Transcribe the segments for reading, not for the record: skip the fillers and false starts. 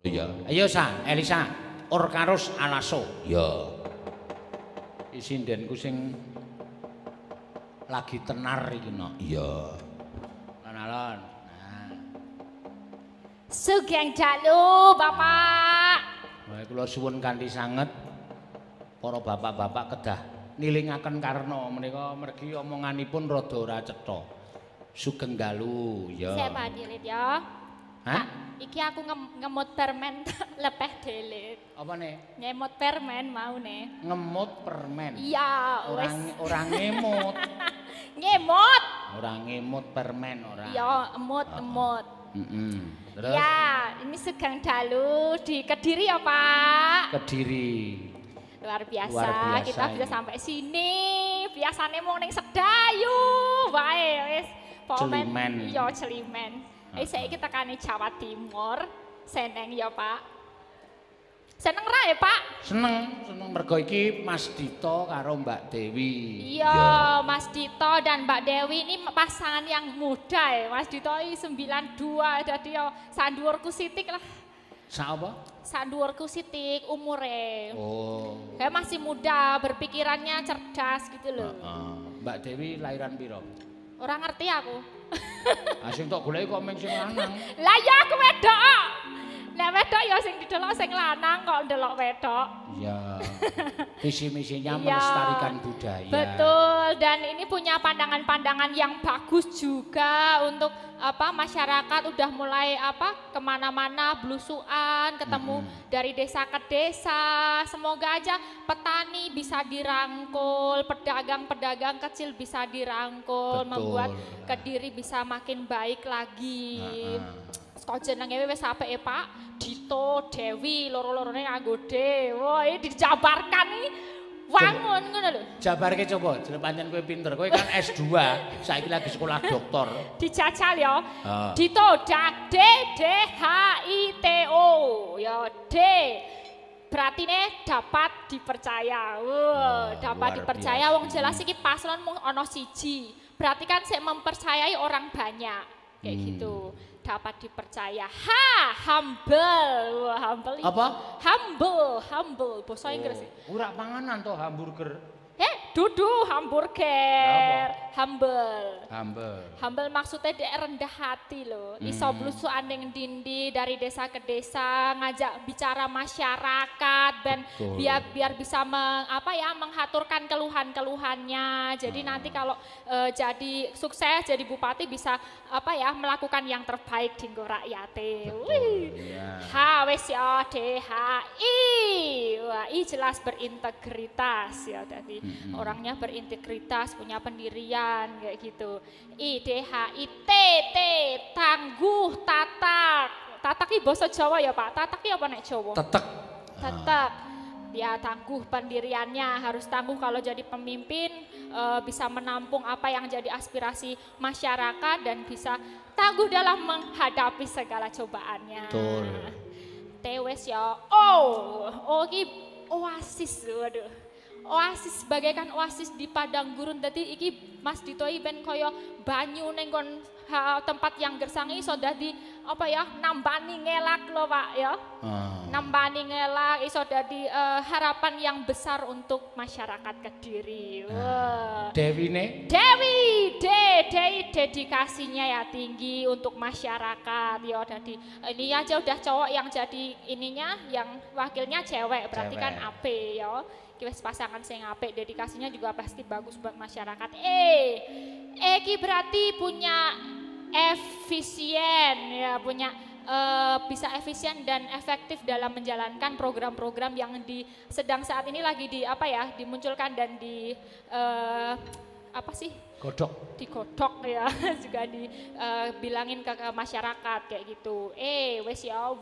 Iya. Ayo Sa, Elisa, Orkarus Alaso. Ya. Isindenku sing lagi tenar iki no. Iya. Alon. Nah. Sugeng dalu, Bapak. Wae kula suwun kanthi sanget para bapak-bapak kedah nilingaken karna menika mergi omonganipun rada ora cetha. Sugeng dalu ya. Saya pandilit ya. Hah? Iki aku ngemut permen lepeh delit. Apa nih? Ngemut permen mau nih. Ngemut permen. Iya, wes. Orang ngemut. Ngemut. Orang ngemut permen ora. Ya, emut. Terus? Ya, ini Sugeng dalu di Kediri ya, Pak. Kediri. Luar biasa, Luar biasa kita bisa ini. sampai sini. Biasanya mau ning Sedayu, wae wis. Celimen. Iya, Celimen. Saya kita kan Jawa Timur, seneng ya Pak. Seneng ra ya Pak? Seneng mergo iki Mas Dito karo Mbak Dewi. Iya, Mas Dito dan Mbak Dewi ini pasangan yang muda ya. Mas Dito ini 92, jadi ya sanduurku sitik lah. Sa apa? Sanduurku sitik umure. Oh. Kayak masih muda, berpikirannya cerdas gitu loh. Mbak Dewi lahiran piro? Orang ngerti aku. Asing tok goleki kok mung sing lanang. Lah ya aku wedok. Nek wedok ya sing didelok sing lanang kok ndelok wedok. Iya. Visi misinya Iya. melestarikan budaya. Betul, dan ini punya pandangan-pandangan yang bagus juga untuk masyarakat udah mulai kemana-mana belusuan, ketemu dari desa ke desa. Semoga aja petani bisa dirangkul, pedagang-pedagang kecil bisa dirangkul, Betul. membuat Kediri bisa makin baik lagi. Kok jenenge wis apike Pak? Dito, Dewi, loro-lorone nganggo D. Wah, ini dijabarkan iki. Wangun ngono lho. Jabarke coba, jeneng pancen kowe pinter. Kowe kan S2, saiki lagi sekolah doktor. Dijajal ya. Dito, D, H, I, T, O. Ya, D. Berarti dapat dipercaya. Dapat luar dipercaya. biasa. Wong jelas iki paslon mung ana siji. Berarti kan sik mempercayai orang banyak. Kayak gitu. Dapat dipercaya. Humble. Wah, humble. Apa? Humble. Bahasa Inggris. Ora panganan toh hamburger. Dudu hamburger. Humble. Humble maksudnya dia rendah hati loh. Iso blusukan ning dindi dari desa ke desa, ngajak bicara masyarakat dan biar bisa menghaturkan keluhan-keluhannya. Jadi nanti kalau jadi sukses jadi bupati bisa melakukan yang terbaik di rakyate. Iya. H wes ya DHI. Wah, I jelas berintegritas ya tadi. Orangnya berintegritas, punya pendirian kayak gitu. I DHI T tangguh, tatak. Tatak ini bahasa Jawa ya Pak. Tatak ini apa nek Jawa? Tetek. Tetap dia tangguh pendiriannya, harus tangguh kalau jadi pemimpin, bisa menampung apa yang jadi aspirasi masyarakat dan bisa tangguh dalam menghadapi segala cobaannya. Betul. Tewes ya. Oh ini oasis, waduh. Oasis bagaikan oasis di padang gurun. Dadi iki Mas Dito ben kaya banyu ning kon tempat yang gersang iso dadi nambani ngelak lho Pak ya. Nambani ngelak iso dadi harapan yang besar untuk masyarakat Kediri. Wah. Dewi dedikasinya ya tinggi untuk masyarakat ya. Jadi ini aja udah cowok yang jadi ininya, yang wakilnya cewek berarti kan ape ya. Wis pasangan sing apik, dedikasinya juga pasti bagus buat masyarakat. Ki berarti punya efisien ya, punya bisa efisien dan efektif dalam menjalankan program-program yang sedang saat ini lagi dimunculkan dan digodok ya juga dibilangin ke masyarakat kayak gitu. Wes ya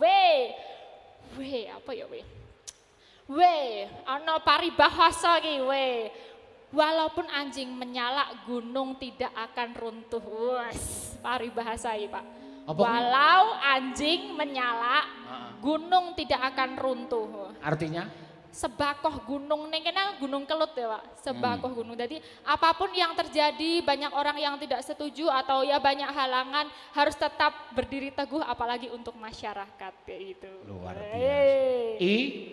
ana paribahasa iki walaupun anjing menyala gunung tidak akan runtuh. Wes paribahasa iki Pak. Walau anjing menyala gunung tidak akan runtuh. Artinya? sebakoh gunung ning kene Gunung Kelut ya Pak, sebakoh gunung. Jadi apapun yang terjadi, banyak orang yang tidak setuju atau ya banyak halangan, harus tetap berdiri teguh apalagi untuk masyarakat kayak gitu. Luar biasa.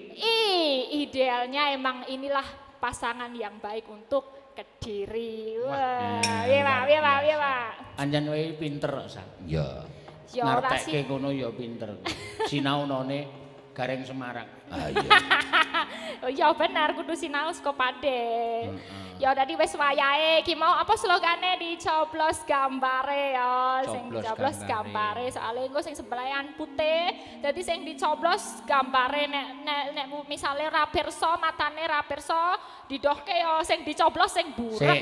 Idealnya emang inilah pasangan yang baik untuk Kediri. Wah, iya Pak. Anjen wae pinter sak. Ya. Ngartekke ngono ya pinter. Sinaunane Gareng Semarang. Ah iya. Oh iya benar kudu sinau saka Pade. Ya dadi wis wayahe iki mau apa slogane dicoblos gambare ya, sing dicoblos gambare soalnya engko sing sebelahan putih. Dadi sing dicoblos gambare nek misale ra pirsa matane ra pirsa didohke ya sing dicoblos sing burek.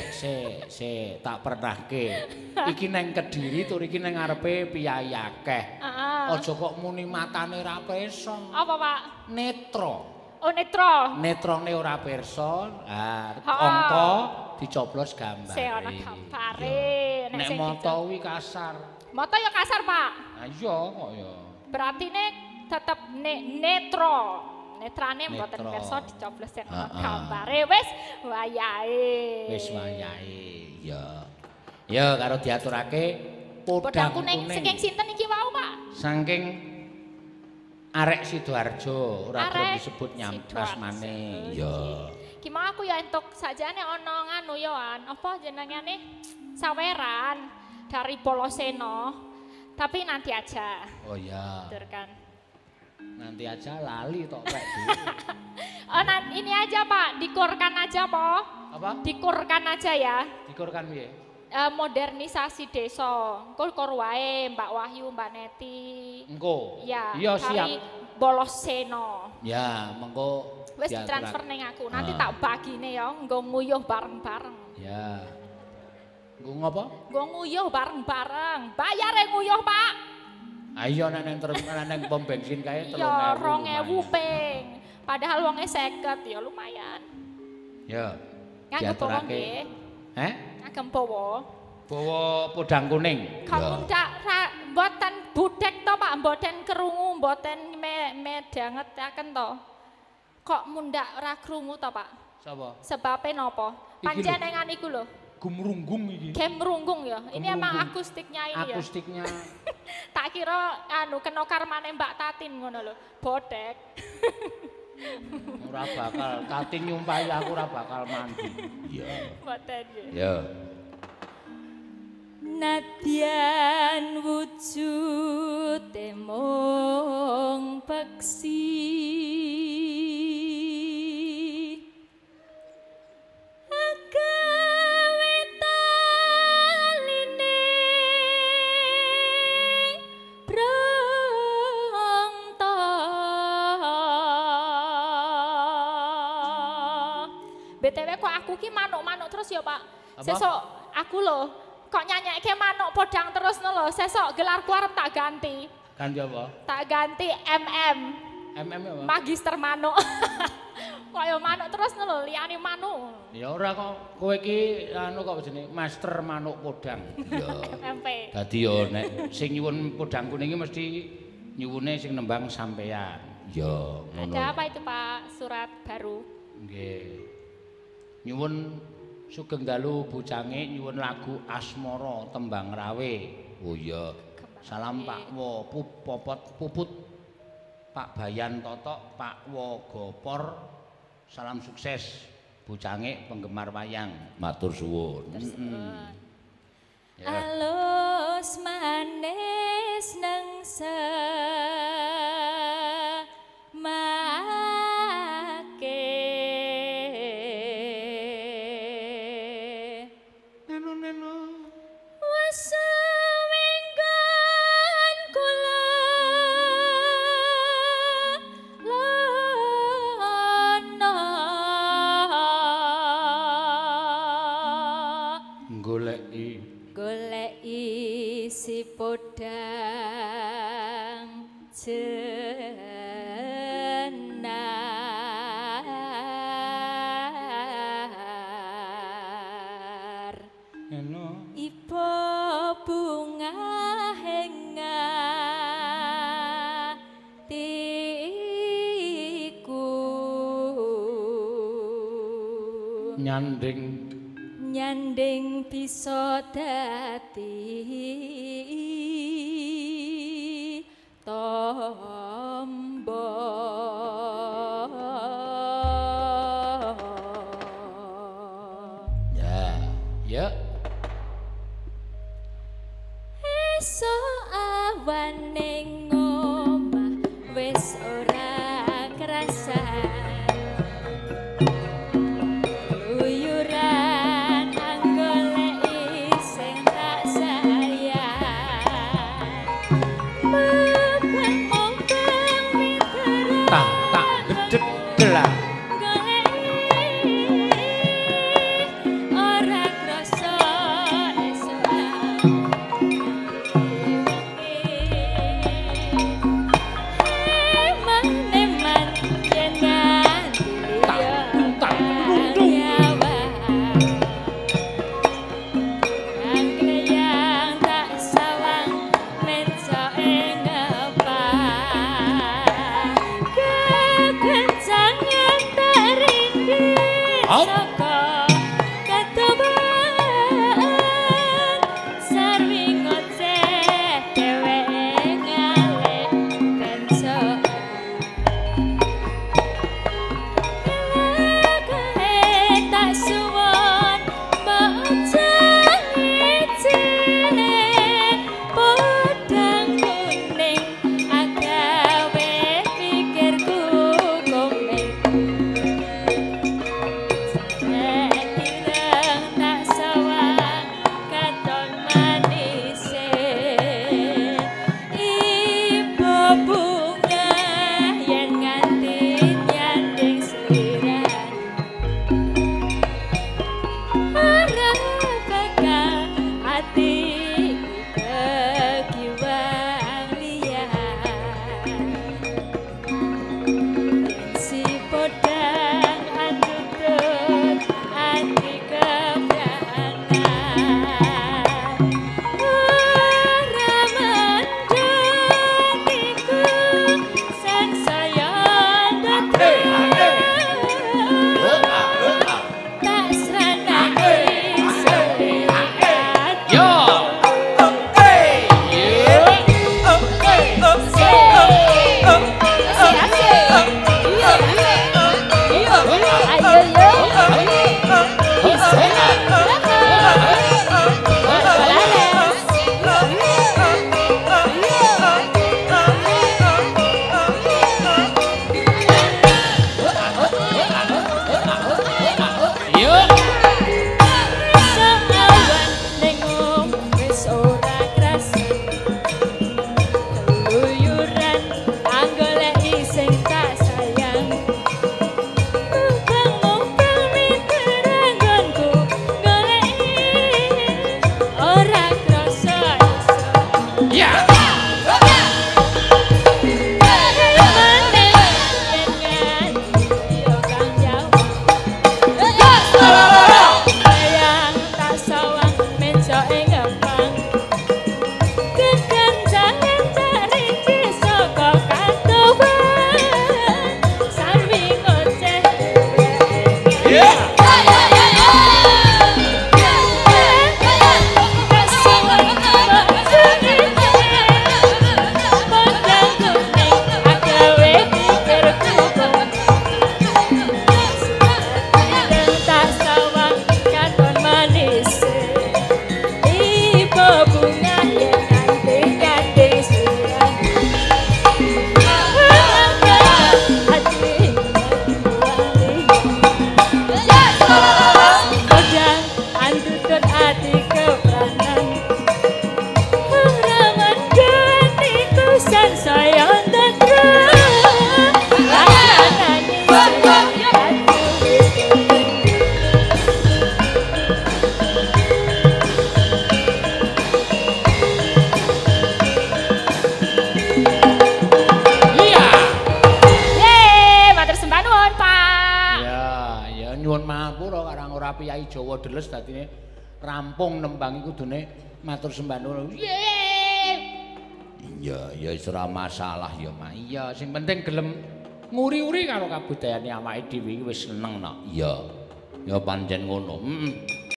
Sik tak pernahke. Iki nang Kediri tur iki nang ngarepe piyai akeh. Aja kok muni matane ra pirsa. Apa Pak? Netro. Oh netro. Netrone ora pirsa, angka dicoblos gambar. Sing ana gambare. Nek moto kuwi kasar. Moto ya kasar, Pak. Ha iya kok ya. Berarti nek tetep netro. Netrane mboten pirsa dicoblos sing ana gambare. Wis wayahe. Wis wayahe. Ya. Ya karo diaturake podang kuning. Saking sinten iki wau, Pak? Saking Arek Sidoarjo, ora gelem disebut asmane. Ya. Ki mau aku ya entuk sajane ana nganu ya an, apa jenengane? Saweran dari Poloseno. Tapi nanti aja. Oh ya. Betul kan. Nanti aja lali tok rek. Oh, ini aja Pak, dikurkan aja po. Apa? Dikurkan aja ya. Dikurkan piye? Modernisasi desa. Engko kur wae Mbak Wahyu, Mbak Neti. Engko. Ya, iya siap. Boloseno. Ya, mengko wis transfer ning aku. Nanti tak bagine ya, nggo nguyuh bareng-bareng. Ya. Nggo ngopo? Nggo nguyuh bareng-bareng. Bayare nguyuh, Pak. Ayo nek nang pom bensin kae 3.000. Ya 2.000 ping. Padahal wonge 50 ya lumayan. Ya. Nganggo bawa nggih. Ngagem bawa. Bawa podang kuning. Kamu ndak mboten budek to Pak, mboten krungu, mboten medangetaken to. Kok mundak ora krungu to Pak? Sapa? Sebabe napa? Panjenengan iku lho. Gumrunggung iki. Gemrunggung ya. Ini emang akustiknya ini ya. Akustiknya. Tak kira kena karmane Mbak Tatin ngono lho. Bodek. Ora bakal Tatin nyumpahi aku ora bakal mandi. Iya. Mboten nggih. Ya. Nadyan wujude mung peksi agawe taline brongto BTW kok aku ki manuk-manuk terus ya Pak. Sesuk aku lho kok nyanyikke manuk podang terus lho, sesok gelarku arep tak ganti. Ganti apa? Tak ganti MM. MM apa? Magister manuk. Kaya manuk terus lho, liyane manuk. Ya ora kok kowe iki kok jenenge master manuk podang. Ya. MP. Dadi yo nek sing nyuwun podang kuning iki mesti nyuwune sing nembang sampean. Ya, ngono. Ada apa itu Pak? Surat baru. Nggih. Nyuwun Sugeng Dalu Bucange nyuwun lagu Asmara tembang Rawe. Oh iya. Salam Pak Wo Popot Puput. Pak Bayan Totok, Pak Wo Gopor. Salam sukses Bucange penggemar wayang. Matur suwun. Alus manis nang goleki si podang jenar ipo bunga hengatiku nyanding bisa dadi tombo ya esuk awan ning omah wis ora kerasa luyuran anggoleki sing tak sayang mubeng-mubeng miteran tak gedeg gelah ora krasa esuk eman-eman yen nganti nyawa anggeyang tak sawang mencoke ngepang kekencangan tak ringgit saka ketobaan sarwi ngoceh dheweke ngalih bencokan tak suwon bocah ngecek podang kuning agawe pikirku komeng ireng tak sawang katon manise ibu bunga yen nganti nyanding seliran ora bakal ati kekiwang liyan si podang andutut ati kebranan ora mendung iku sansaya tak sanake selihat yo Sawan ning omah wis ora krasa keluyuran anggoleki sing tak sayang mubeng-mubeng miteran nggonku goleki ora krasa esuk ya sayang tak sawang mencoke ngepang kekencangan tak ringkih saka katoban sarwi ngoceh tak sawang katon manis ibu bunga yen nganti kandhe sirah ati podang andutut ati kepranan ora mendung iku sansaya ndadra anane iya matur sembah nuwun Pak ya nyuwun mapura karang ora piyai Jawa deles dadine rampung nembang iku kudune matur sembah nuwun iya wis ora masalah ya Mak iya sing penting gelem nguri-uri karo kabudayane awake dhewe iki wis seneng no iya Ya pancen ngono.